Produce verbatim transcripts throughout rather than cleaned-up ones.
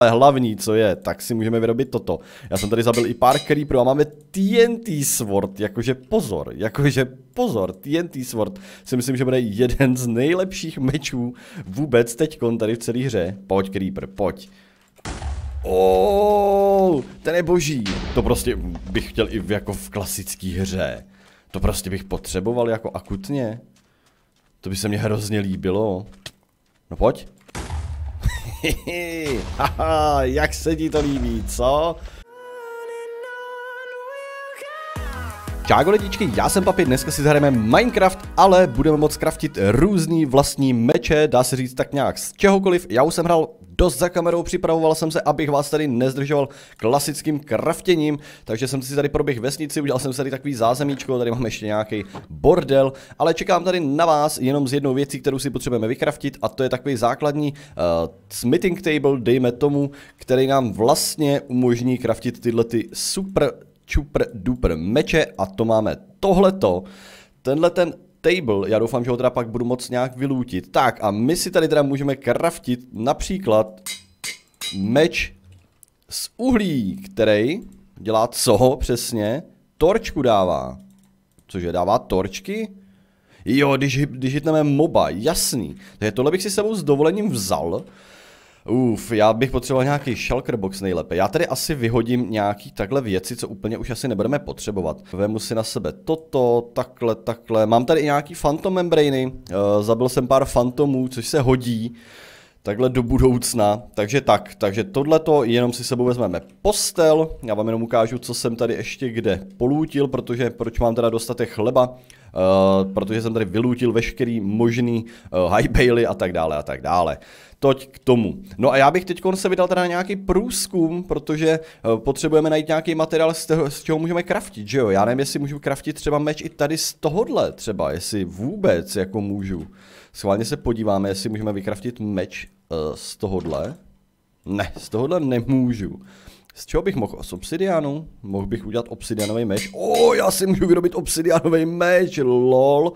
hlavní, co je, tak si můžeme vyrobit toto. Já jsem tady zabil i pár creeperů a máme T N T Sword, jakože pozor, jakože pozor, T N T Sword si myslím, že bude jeden z nejlepších mečů vůbec teďkon tady v celé hře. Pojď creeper, pojď. Oh, ten je boží. To prostě bych chtěl i v, jako v klasické hře. To prostě bych potřeboval jako akutně. To by se mně hrozně líbilo. No pojď. Haha, jak se ti to líbí, co? Čágo lidičky, já jsem Papi, dneska si zahrajeme Minecraft, ale budeme moct craftit různý vlastní meče, dá se říct tak nějak z čehokoliv. Já už jsem hrál dost za kamerou, připravoval jsem se, abych vás tady nezdržoval klasickým craftěním, takže jsem si tady proběhl vesnici, udělal jsem si tady takový zázemíčko, tady máme ještě nějaký bordel, ale čekám tady na vás jenom z jednou věcí, kterou si potřebujeme vykraftit, a to je takový základní uh, smithing table, dejme tomu, který nám vlastně umožní craftit tyhle ty super čupr duper meče, a to máme tohleto, tenhle ten table, já doufám, že ho teda pak budu moct nějak vylútit. Tak a my si tady teda můžeme craftit například meč z uhlí, který dělá co přesně? Torčku dává. Cože, dává torčky? Jo, když, když hitneme moba, jasný. Takže tohle bych si sebou s dovolením vzal. Uf, já bych potřeboval nějaký shulker box nejlépe. Já tady asi vyhodím nějaký takhle věci, co úplně už asi nebudeme potřebovat. Vemu si na sebe toto, takhle, takhle. Mám tady i nějaký phantom membrany. Uh, zabil jsem pár fantomů, což se hodí takhle do budoucna. Takže tak, takže tohleto, jenom si sebou vezmeme postel. Já vám jenom ukážu, co jsem tady ještě kde polútil, protože proč mám teda dostatek chleba. Uh, protože jsem tady vylútil veškerý možný uh, high baily a tak dále a tak dále. Toť k tomu. No a já bych teď se vydal teda na nějaký průzkum, protože uh, potřebujeme najít nějaký materiál, z, toho, z čeho můžeme craftit, že jo? Já nevím, jestli můžu craftit třeba meč i tady z tohohle třeba, jestli vůbec jako můžu. Schválně se podíváme, jestli můžeme vykraftit meč uh, z tohohle. Ne, z tohohle nemůžu. Z čeho bych mohl? Z obsidianu? Mohl bych udělat obsidianový meč? O, oh, já si můžu vyrobit obsidianový meč, lol.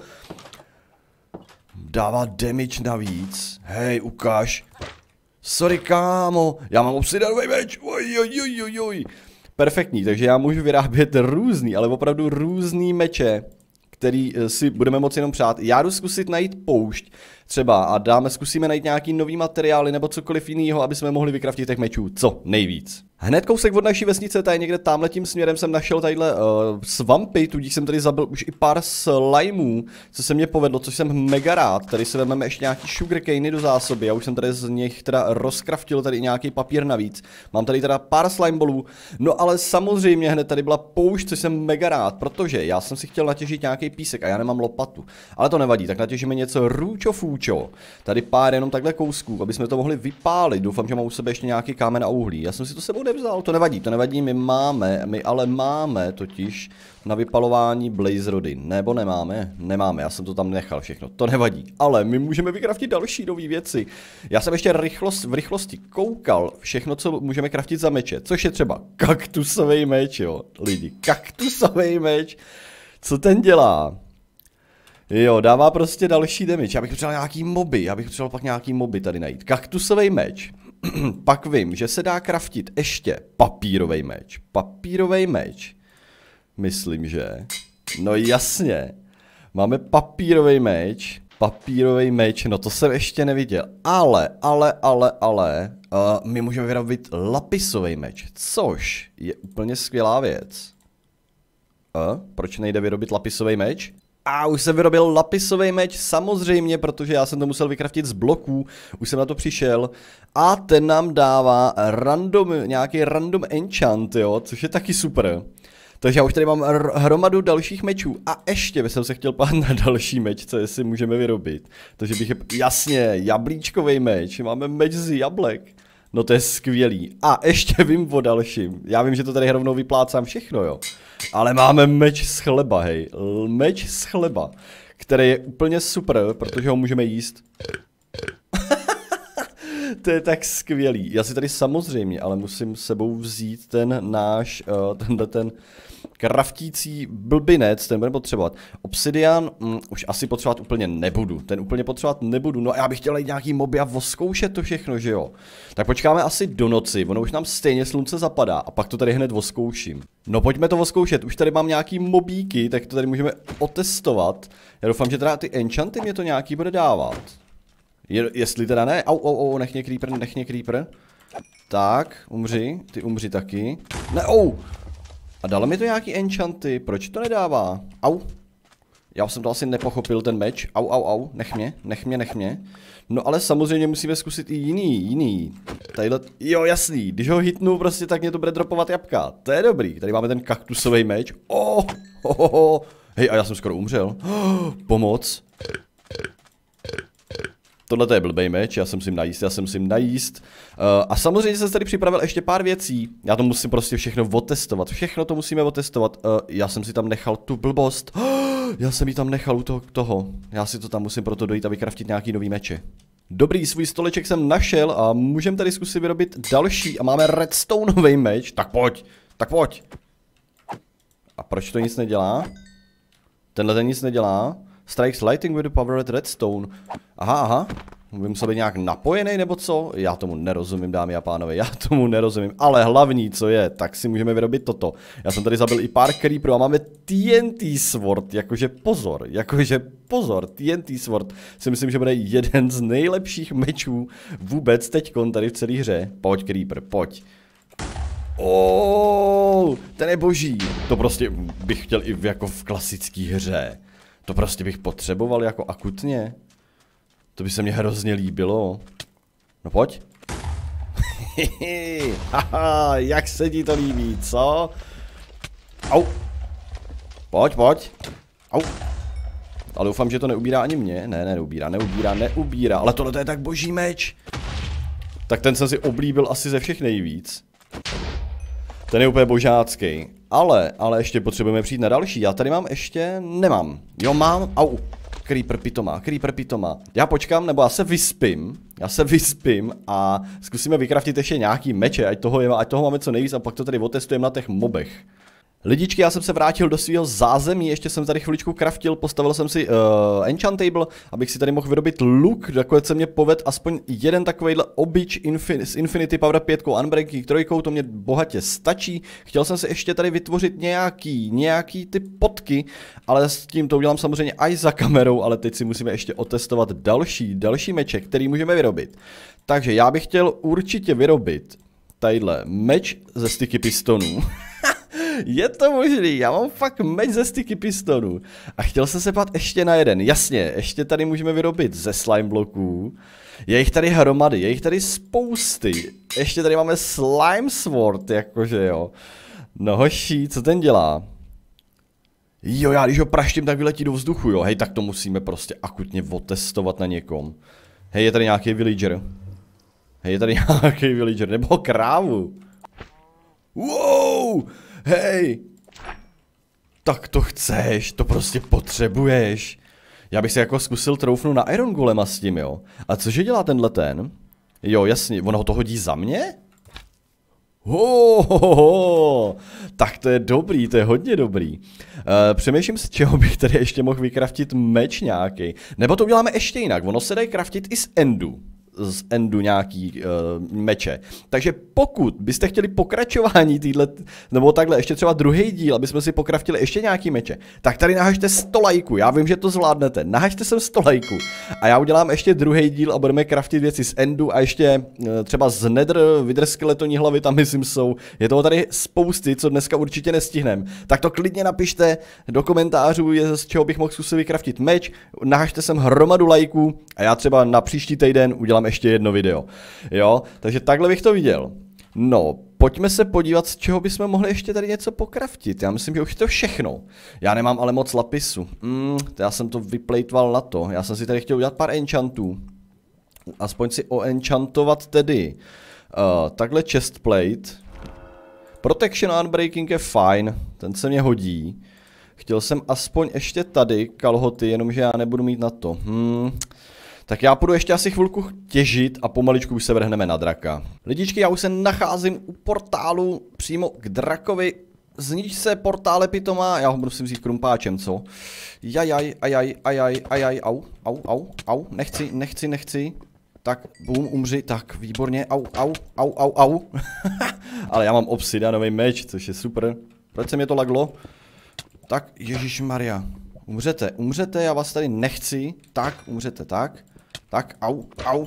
Dává damage navíc. Hej, ukáž. Sorry, kámo, já mám obsidianový meč. Oj, oj, oj, oj, oj. Perfektní, takže já můžu vyrábět různý, ale opravdu různý meče, který si budeme moci jenom přát. Já jdu zkusit najít poušť třeba a dáme, zkusíme najít nějaký nový materiály nebo cokoliv jiného, aby jsme mohli vykraftit těch mečů co nejvíc. Hned kousek od naší vesnice, tady někde tamhletím směrem jsem našel tadyhle uh, svampy, tudíž jsem tady zabil už i pár slimeů, co se mně povedlo, což jsem mega rád. Tady si vezmeme ještě nějaký sugarcane do zásoby, já už jsem tady z nich teda rozkraftil tady nějaký papír navíc. Mám tady teda pár slime ballů, no ale samozřejmě hned tady byla poušť, což jsem mega rád, protože já jsem si chtěl natěžit nějaký písek a já nemám lopatu. Ale to nevadí, tak natěžíme něco růčo fůčo. Tady pár jenom takhle kousků, aby jsme to mohli vypálit. Doufám, že mám u sebe ještě nějaký kámen a uhlí. Já jsem si to sebou nevzal, to nevadí, to nevadí, my máme, my ale máme totiž na vypalování blaze rody, nebo nemáme? Nemáme, já jsem to tam nechal všechno, to nevadí, ale my můžeme vykraftit další nové věci. Já jsem ještě rychlost, v rychlosti koukal všechno, co můžeme kraftit za meče, což je třeba kaktusový meč, jo, lidi, kaktusový meč, co ten dělá? Jo, dává prostě další damage. Já bych potřeboval nějaký moby, já bych potřeboval pak nějaký moby tady najít. Kaktusový meč. Pak vím, že se dá craftit ještě papírový meč. Papírový meč. Myslím, že. No jasně. Máme papírový meč. Papírový meč, no to jsem ještě neviděl. Ale, ale, ale, ale. Uh, my můžeme vyrobit lapisový meč, což je úplně skvělá věc. Uh, proč nejde vyrobit lapisový meč? A už jsem vyrobil lapisový meč, samozřejmě, protože já jsem to musel vykraftit z bloků, už jsem na to přišel. A ten nám dává random, nějaký random enchant, jo, což je taky super. Takže já už tady mám hromadu dalších mečů. A ještě bych se chtěl pát na další meč, co jestli můžeme vyrobit. Takže bych je, jasně, jablíčkový meč, máme meč z jablek. No to je skvělý. A ještě vím o dalším. Já vím, že to tady rovnou vyplácám všechno, jo. Ale máme meč z chleba, hej. Meč z chleba, který je úplně super, protože ho můžeme jíst. To je tak skvělý. Já si tady samozřejmě, ale musím s sebou vzít ten náš, uh, tenhle ten Kraftící blbinec, ten budeme potřebovat. Obsidian, mm, už asi potřebovat úplně nebudu. Ten úplně potřebovat nebudu. No a já bych chtěl jít nějaký moby a voskoušet to všechno, že jo. Tak počkáme asi do noci, ono už nám stejně slunce zapadá a pak to tady hned voskouším. No pojďme to voskoušet, už tady mám nějaký mobíky, tak to tady můžeme otestovat. Já doufám, že teda ty enchanty mě to nějaký bude dávat. Je, jestli teda ne, au, au, au, nech mě creeper, nech mě creeper. Tak, umři, ty umři taky. Ne, au! A dalo mi to nějaký enchanty, proč to nedává? Au. Já jsem to asi nepochopil, ten meč. Au, au, au, nech mě, nech mě, nech mě. No ale samozřejmě musíme zkusit i jiný, jiný. Tadyhle, jo jasný, když ho hitnu prostě, tak mě to bude dropovat jabka. To je dobrý, tady máme ten kaktusový meč. Oh, oh, oh, oh. Hej, a já jsem skoro umřel. Oh, pomoc. Tohle to je blbej meč, já jsem si najíst, já jsem si najíst. Uh, a samozřejmě jsem tady připravil ještě pár věcí. Já to musím prostě všechno otestovat, všechno to musíme otestovat. Uh, já jsem si tam nechal tu blbost. Uh, já jsem ji tam nechal u toho, toho. Já si to tam musím proto dojít a vykraftit nějaký nový meče. Dobrý, svůj stoleček jsem našel a můžeme tady zkusit vyrobit další. A máme redstoneový meč, tak pojď, tak pojď. A proč to nic nedělá? Tenhle ten nic nedělá. Strikes lighting with the powered redstone. Aha, aha. By musel být nějak napojený nebo co? Já tomu nerozumím, dámy a pánové, já tomu nerozumím. Ale hlavní, co je, tak si můžeme vyrobit toto. Já jsem tady zabil i pár creeperů a máme T N T sword, jakože pozor, jakože pozor, T N T sword. Si myslím, že bude jeden z nejlepších mečů vůbec teďkon tady v celé hře. Pojď creeper, pojď. Oh, ten je boží. To prostě bych chtěl i jako v klasické hře. To prostě bych potřeboval jako akutně. To by se mně hrozně líbilo. No pojď. Haha, jak se ti to líbí, co? Au. Pojď, pojď. Au. Ale doufám, že to neubírá ani mě. Ne, ne, neubírá, neubírá, neubírá. Ale tohle je tak boží meč. Tak ten jsem si oblíbil asi ze všech nejvíc. Ten je úplně božácký. Ale, ale ještě potřebujeme přijít na další. Já tady mám ještě, nemám. Jo, mám, au. Creeper pitomá, creeper pitomá. Já počkám, nebo já se vyspím. Já se vyspím a zkusíme vykraftit ještě nějaký meče, ať toho, je, ať toho máme co nejvíc a pak to tady otestujeme na těch mobech. Lidičky, já jsem se vrátil do svého zázemí, ještě jsem tady chviličku kraftil, postavil jsem si uh, enchantable, abych si tady mohl vyrobit luk, nakonec se mě poved aspoň jeden takovejhle obič infin s Infinity Power pět, Unbreaking trojkou, to mě bohatě stačí. Chtěl jsem si ještě tady vytvořit nějaký, nějaký ty potky, ale s tím to udělám samozřejmě i za kamerou, ale teď si musíme ještě otestovat další, další meče, který můžeme vyrobit. Takže já bych chtěl určitě vyrobit tadyhle meč ze sticky pistonů. Je to možný, já mám fakt meč ze sticky pistonu. A chtěl jsem se pát ještě na jeden. Jasně, ještě tady můžeme vyrobit ze slime bloků. Je jich tady hromady, je jich tady spousty. Ještě tady máme slime sword, jakože jo. No hoší, co ten dělá? Jo, já když ho praštím, tak vyletí do vzduchu, jo. Hej, tak to musíme prostě akutně otestovat na někom. Hej, je tady nějaký villager. Hej, je tady nějaký villager, nebo krávu. Wow! Hej! Tak to chceš, to prostě potřebuješ. Já bych si jako zkusil troufnout na Iron Golema s tím, jo. A cože dělá tenhle ten? Jo, jasně, ono ho to hodí za mě? Ho, ho, ho. Tak to je dobrý, to je hodně dobrý. Uh, přemýšlím, z čeho bych tady ještě mohl vykraftit meč nějaký. Nebo to uděláme ještě jinak, ono se dají kraftit i z endu. Z endu nějaký uh, meče. Takže pokud byste chtěli pokračování týhle, nebo takhle ještě třeba druhý díl, aby jsme si pokraftili ještě nějaký meče, tak tady nahažte sto lajků, já vím, že to zvládnete, nahažte sem sto lajků a já udělám ještě druhý díl a budeme kraftit věci z endu a ještě uh, třeba z nether, wither skeletonní hlavy tam myslím jsou, je toho tady spousty, co dneska určitě nestihneme, tak to klidně napište do komentářů, je, z čeho bych mohl zkusit vykraftit meč, nahažte sem hromadu lajků a já třeba na příští týden udělám ještě jedno video, jo, takže takhle bych to viděl. No, pojďme se podívat, z čeho bychom mohli ještě tady něco pokraftit, já myslím, že už to všechno. Já nemám ale moc lapisu, mm, já jsem to vyplejtval na to, já jsem si tady chtěl udělat pár enchantů, aspoň si oenchantovat tedy, uh, takhle chestplate, protection unbreaking je fajn, ten se mě hodí, chtěl jsem aspoň ještě tady kalhoty, jenomže já nebudu mít na to, hmm. Tak já půjdu ještě asi chvilku těžit a pomaličku už se vrhneme na draka. Lidičky, já už se nacházím u portálu přímo k drakovi. znič se, portále pitomá. Já ho musím vzít krumpáčem, co? Jajaj, ajaj, ajaj, ajaj, au, au, au, au, nechci, nechci, nechci. Tak, bum, umři, tak, výborně, au, au, au, au, au. Ale já mám obsidianový meč, což je super. Proč se mě to laglo? Tak, ježišmarja. Umřete, umřete, já vás tady nechci. Tak, umřete, tak. Tak, au, au.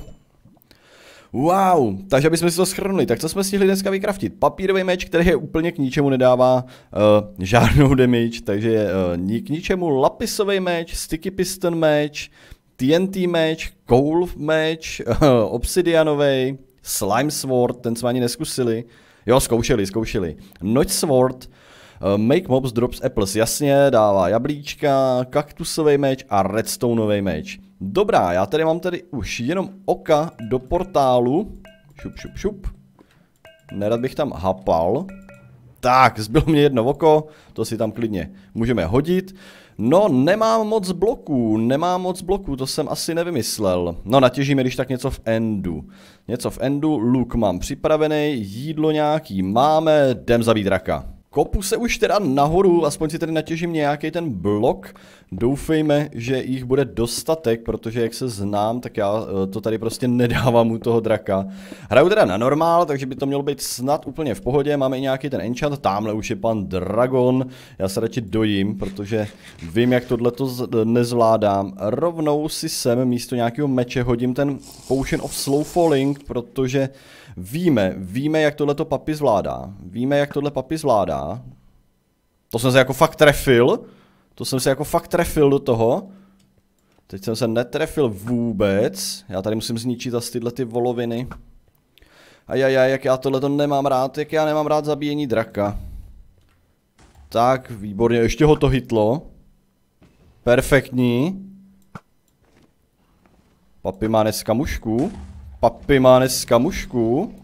Wow, takže abychom si to shrnuli, tak co jsme stihli dneska vykraftit? Papírový meč, který je úplně k ničemu nedává uh, žádnou damage, takže uh, k ničemu lapisový meč, sticky piston meč, T N T meč, coal meč, uh, obsidianový, slime sword, ten jsme ani neskusili. Jo, zkoušeli, zkoušeli. Notch sword, uh, make mobs drops apples, jasně, dává jablíčka, kaktusový meč a redstoneový meč. Dobrá, já tady mám tady už jenom oka do portálu. Šup, šup, šup. Nerad bych tam hapal. Tak, zbylo mě jedno oko, to si tam klidně můžeme hodit. No, nemám moc bloků, nemám moc bloků, to jsem asi nevymyslel. No, natěžíme když tak něco v endu. Něco v endu, luk mám připravený, jídlo nějaký máme, jdem zabít draka. Kopu se už teda nahoru, aspoň si tady natěžím nějaký ten blok. Doufejme, že jich bude dostatek, protože jak se znám, tak já to tady prostě nedávám u toho draka. Hraju teda na normál, takže by to mělo být snad úplně v pohodě. Máme i nějaký ten enchant, tamhle už je pan Dragon. Já se radši dojím, protože vím, jak tohleto nezvládám. Rovnou si sem místo nějakého meče hodím ten Potion of Slow Falling, protože víme, víme, jak tohleto papi zvládá. Víme, jak tohle papi zvládá. To jsem se jako fakt trefil. To jsem se jako fakt trefil do toho. Teď jsem se netrefil vůbec. Já tady musím zničit asi tyhle ty voloviny. Ajajaj, jak já tohleto nemám rád, jak já nemám rád zabíjení draka. Tak, výborně, ještě ho to hitlo. Perfektní. Papi má dneska mušku. Papi má dneska mušku.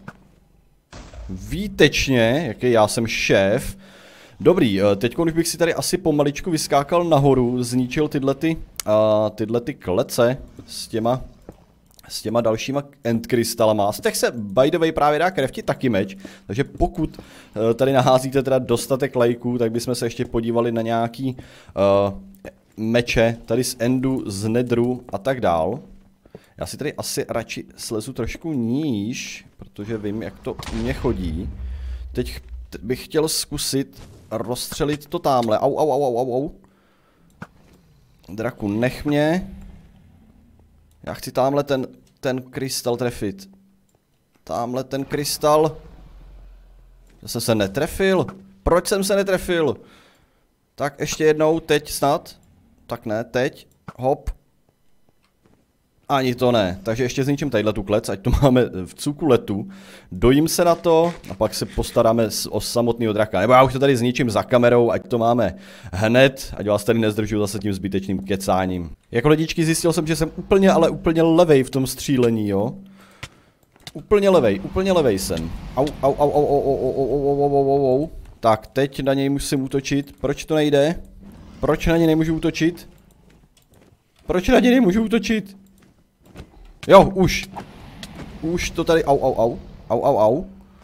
Výtečně, jaký já jsem šéf. Dobrý, teď už bych si tady asi pomaličku vyskákal nahoru, zničil tyhle ty, uh, tyhle ty klece s těma, s těma dalšíma end krystalama. Z těch se by the way právě dá craftit taky meč, takže pokud uh, tady naházíte teda dostatek lajků, tak bychom se ještě podívali na nějaký uh, meče tady z endu, z nedru a tak dál. Já si tady asi radši slezu trošku níž, protože vím, jak to u mě chodí. Teď bych chtěl zkusit rozstřelit to tamhle. Au, au, au, au, au, au. Draku, nech mě. Já chci tamhle ten, ten krystal trefit. Tamhle ten krystal. Já jsem se netrefil. Proč jsem se netrefil? Tak ještě jednou, teď snad. Tak ne, teď. Hop. Ani to ne, takže ještě zničím tadyhle tu klec, ať to máme v cukuletu. Dojím se na to a pak se postaráme o samotného draka. Nebo já už to tady zničím za kamerou, ať to máme hned, ať vás tady nezdržuju zase tím zbytečným kecáním. Jako lidičky zjistil jsem, že jsem úplně, ale úplně levej v tom střílení, jo. Úplně levej, úplně levej jsem. Au, au, au, au, au, au, au, au, au, au, au. Tak, teď na něj musím útočit. Proč to nejde? Proč na něj nemůžu útočit? Proč na něj nemůžu útočit? Jo, už. Už to tady, au, au, au. Au, au, au.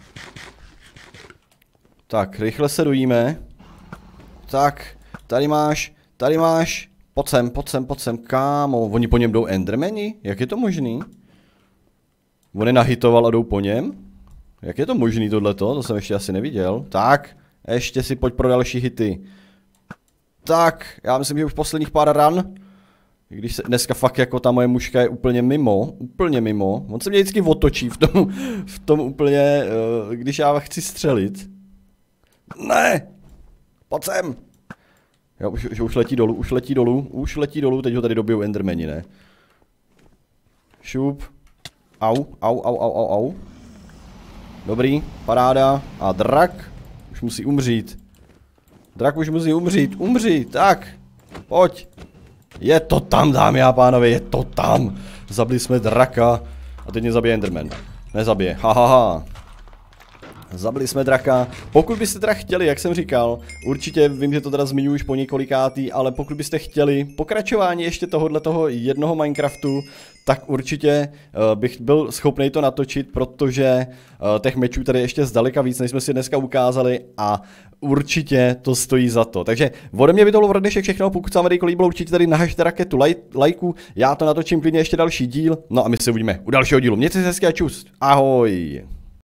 Tak, rychle se dojíme. Tak, tady máš, tady máš. Pojď sem, pojď sem, pojď sem, kámo. Oni po něm jdou endermeni? Jak je to možný? On je nahitoval a jdou po něm? Jak je to možný tohleto? To jsem ještě asi neviděl. Tak, ještě si pojď pro další hity. Tak, já myslím, že už posledních pár ran. Když se dneska fakt jako ta moje mužka je úplně mimo, úplně mimo. On se mě vždycky otočí v tom, v tom úplně, uh, když já chci střelit. Ne! Pojď sem! Jo, už, už, už letí dolů, už letí dolů, už letí dolů, teď ho tady dobijou endermeni, ne? Šup. Au, au, au, au, au, au. Dobrý, paráda. A drak už musí umřít. Drak už musí umřít, umřít, tak. Pojď. Je to tam, dámy a pánové, je to tam. Zabili jsme draka a teď mě zabije enderman. Nezabije, hahaha. Ha, ha. Zabili jsme draka. Pokud byste teda chtěli, jak jsem říkal, určitě vím, že to teda zmiňuji už po několikátý, ale pokud byste chtěli pokračování ještě tohohle toho jednoho Minecraftu, tak určitě uh, bych byl schopný to natočit, protože uh, těch mečů tady ještě zdaleka víc, než jsme si dneska ukázali a určitě to stojí za to. Takže ode mě by to bylo pro dnešek všechno, pokud se vám video líbilo, určitě tady nahažte raketu laj lajku, já to natočím klidně ještě další díl, no a my se uvidíme u dalšího dílu. Mějte se hezky a čus, ahoj!